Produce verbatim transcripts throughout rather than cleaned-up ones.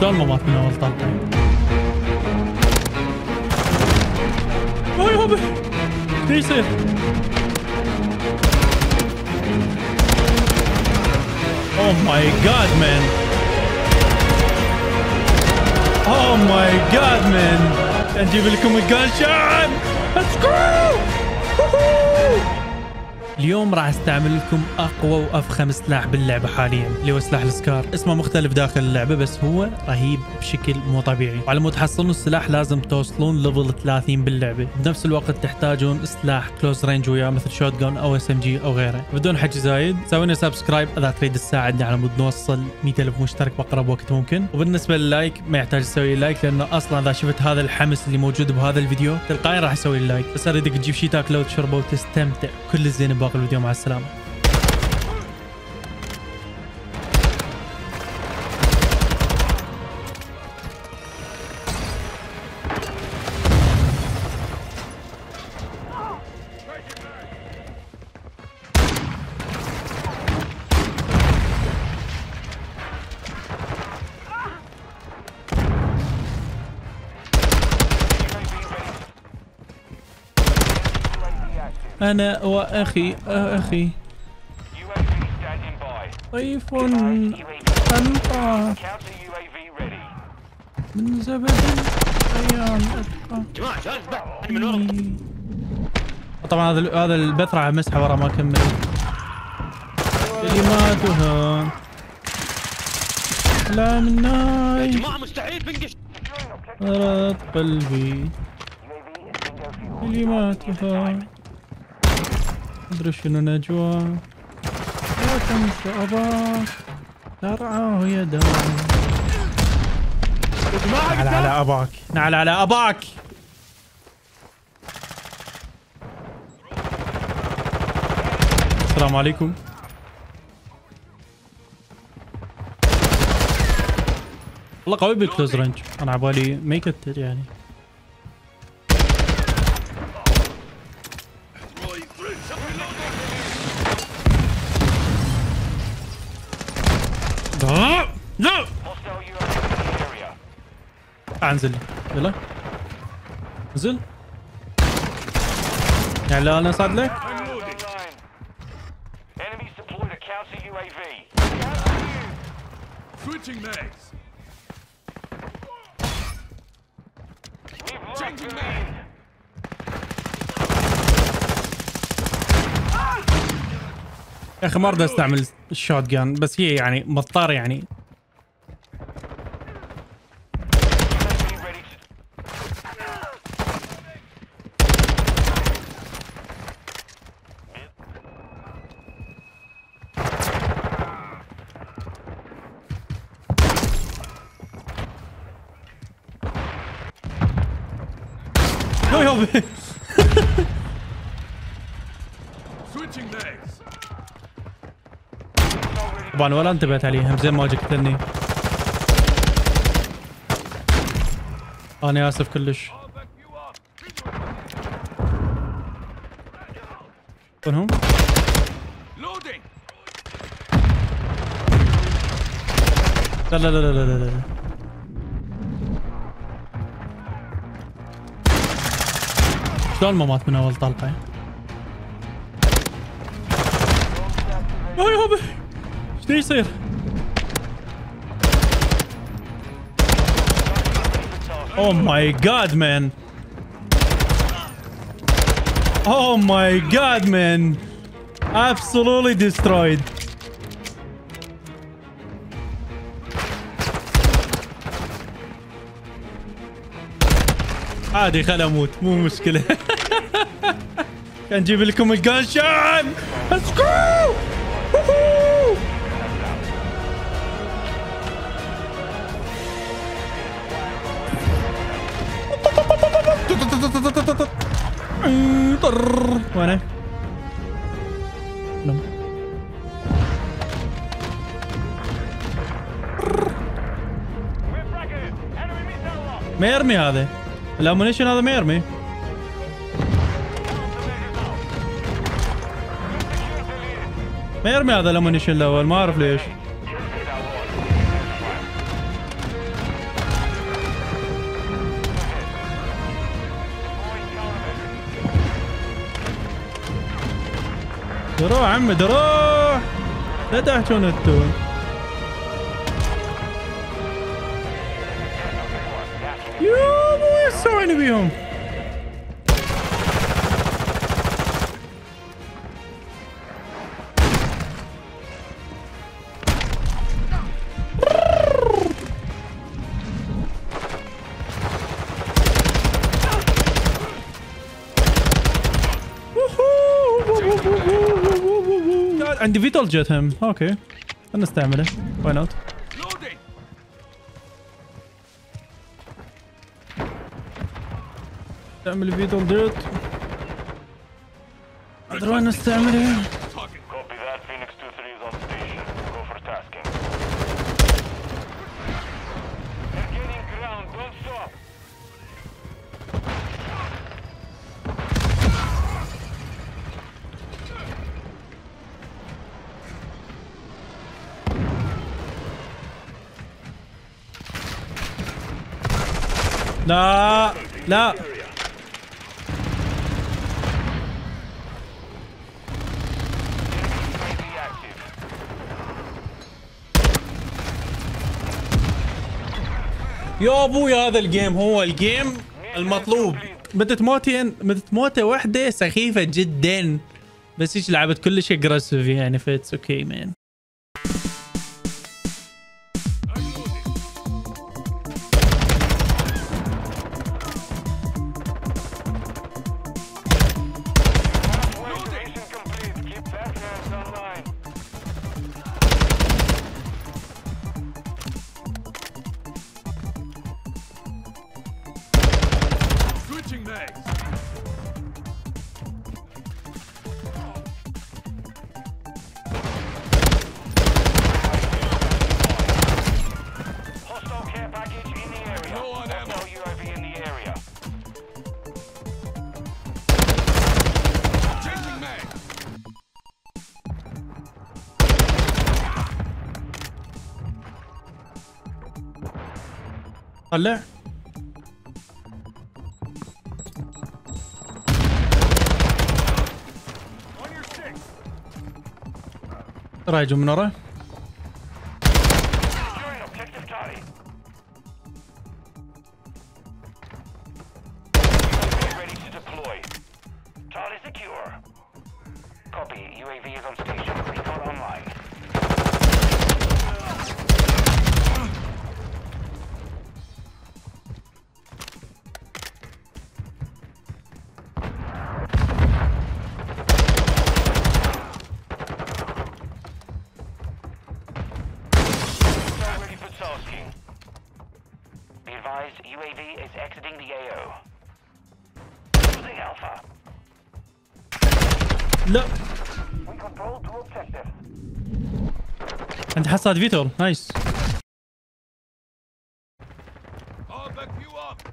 شلون ما مات من اول طلقه؟ اوه يابا ايش يصير؟ اوه ماي جاد مان. اوه ماي جاد مان. نجيب لكم الجانشان. ليتس جو. اليوم راح استعمل لكم اقوى وافخم سلاح باللعبه حاليا اللي هو سلاح السكار. اسمه مختلف داخل اللعبه بس هو رهيب بشكل مو طبيعي، وعلى مود تحصلون السلاح لازم توصلون ليفل ثلاثين باللعبه. بنفس الوقت تحتاجون سلاح كلوز رينج وياه مثل شوت جون او اس ام جي او غيره. بدون حكي زايد سوينا سبسكرايب اذا تريد تساعدني على مود نوصل مئة ألف مشترك باقرب وقت ممكن. وبالنسبه لللايك ما يحتاج تسوي لايك لانه اصلا اذا شفت هذا الحمس اللي موجود بهذا الفيديو تلقائيا راح اسوي اللايك. بس اريدك تجيب شيء تاكله وتشربه وتستمتع. كل الزين باقي الفيديو. مع السلامه. أنا وأخي أخي طيف أنقى من زبد أيام أتقى. طبعا هذا هذا البث راح امسحه ورا ما اكمل كلماتها. لا من ناي يا جماعه مستحيل بنقش مرض قلبي كلماتها. ادري شنو نجوى لا تنسى اباك ترعاه يداك. نعل على اباك نعل على اباك. السلام عليكم. والله قوي بالكلوز رينج. انا عبالي ما يكتر يعني. لا انزل يلا انزل. يعني لا انا صاد لك. يا اخي ما اريد استعمل الشوت جان بس هي يعني مضطر يعني. طبعا ولا انتبهت عليه. هم زين ما اجي قتلني. انا اسف كلش. وين هم؟ لا لا لا لا لا لا شلون ما مات من اول طلقه؟ يا يابا ايش يصير؟ اوه ماي جاد مان. اوه ماي جاد مان. absolutely destroyed. عادي خل اموت مو مشكله. كان نجيب لكم الجانشان. ليتس جو. وينه؟ ما يرمي هذا الامونيشن. هذا ما يرمي. ما يرمي هذا الامونيشن الاول. ما اعرف ليش. روح عمد روح، لا تحجون انتم. يابا ايش سوينا بيهم؟ عندي فيتول جت هم. اوكي خلنا نستعمله. واي نوت. استعمل فيتول جت. ادري وين نستعمله. لا لا يا ابوي هذا الجيم هو الجيم المطلوب. بدت موتين بدت موته واحده سخيفه جدا، بس هيك لعبت كلش اجريسيف يعني فيتس اوكي مان. طلع رايجوا من ورا. U A V is exiting the A O. Losing Alpha. لا We control two objectives. انت حصلت فيتول نايس. I'll back you up.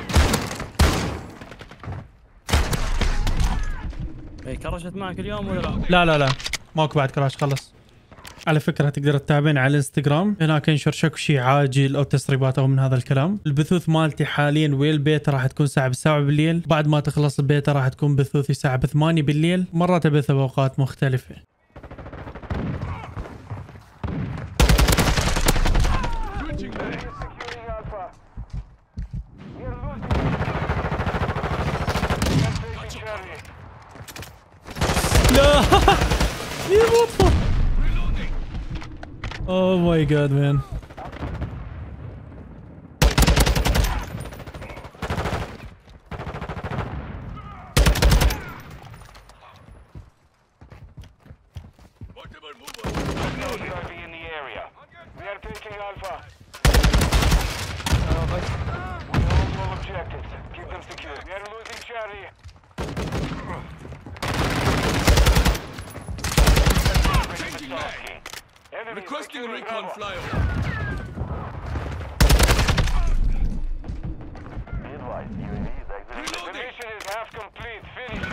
اي كرشت معك اليوم ولا لا؟ لا لا لا ماكو بعد كراش خلص. على فكرة تقدر تتابعني على الانستغرام، هناك انشر شكو شيء عاجل او تسريبات او من هذا الكلام. البثوث مالتي حاليا ويا البيتا راح تكون الساعة سبعة بالليل، بعد ما تخلص البيتا راح تكون بثوثي الساعة ثمانية بالليل، مرات ابث باوقات مختلفة. لا يا Oh my god man. Requesting recon flyover. The mission is half complete. Finish.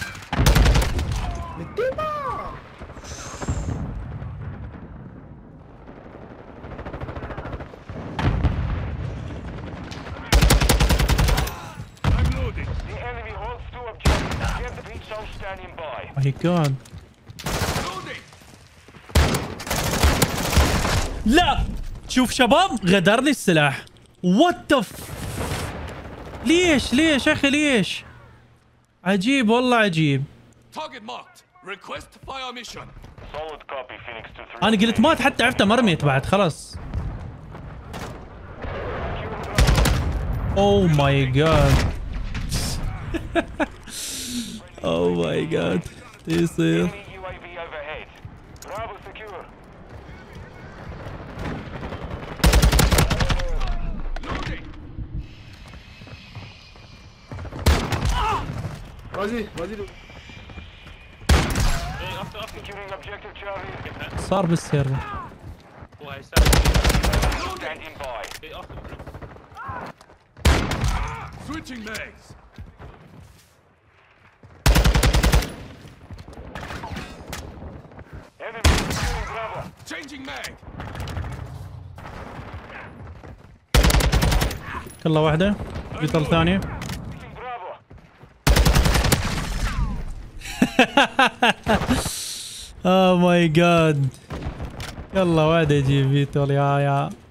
I'm loading. The enemy holds two objectives. Get the beach zone standing by. Oh my god. لا شوف شباب غدرني السلاح. وات ف... ليش ليش يا اخي ليش؟ عجيب والله عجيب. انا قلت مات حتى عرفته مرميت بعد خلاص. اوه ماي جاد. اوه ماي جاد يصير. غازي غازي صار بالسيرفر. Switching mags. Changing mag. كله واحدة. قتل ثانية. اوه ماي جاد. يلا واحدة يجيب فيتول يا يا